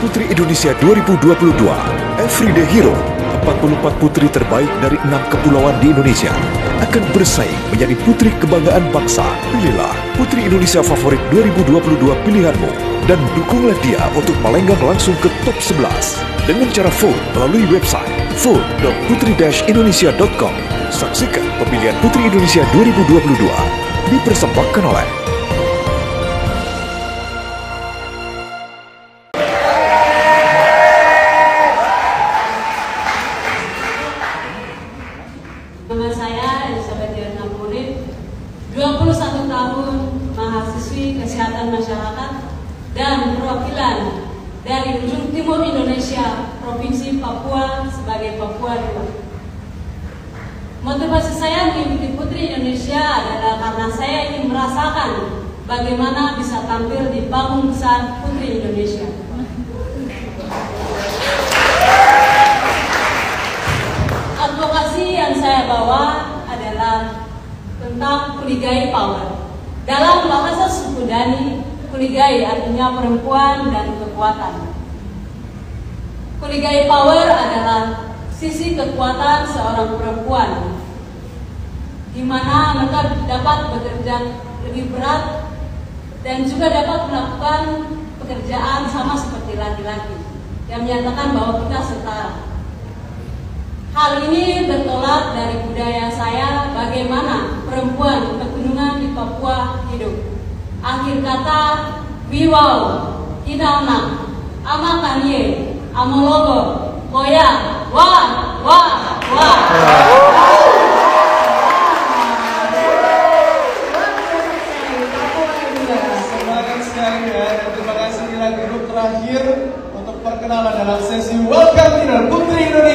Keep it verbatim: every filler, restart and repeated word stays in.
Putri Indonesia dua ribu dua puluh dua, Everyday Hero, empat puluh empat putri terbaik dari enam kepulauan di Indonesia akan bersaing menjadi putri kebanggaan bangsa. Pilihlah Putri Indonesia favorit dua ribu dua puluh dua pilihanmu dan dukunglah dia untuk melenggang langsung ke top sebelas dengan cara vote melalui website vote dot putri dash indonesia dot com. Saksikan pemilihan Putri Indonesia dua ribu dua puluh dua dipersembahkan oleh Nama saya Elizabeth Diana Murid, dua puluh satu tahun, mahasiswi kesehatan masyarakat dan perwakilan dari ujung timur Indonesia, Provinsi Papua sebagai Papua dua. Motivasi saya mengikuti Putri Indonesia adalah karena saya ingin merasakan bagaimana bisa tampil di panggung besar Putri Indonesia. Advokasi yang saya bawa adalah tentang Kuligai Power. Dalam bahasa suku Dani, Kuligai artinya perempuan dan kekuatan. Kuligai Power adalah sisi kekuatan seorang perempuan, di mana mereka dapat bekerja lebih berat dan juga dapat melakukan pekerjaan sama seperti laki-laki, yang menyatakan bahwa kita setara. Hal ini bertolak dari budaya saya bagaimana perempuan pegunungan di Papua hidup. Akhir kata, wiwau, idana, amakanye, amologo, koya, wah, wah, wah. Semangat sekali ya, dan terima kasih. Inilah grup terakhir untuk perkenalan dalam sesi Welcome Dinner Putri Indonesia.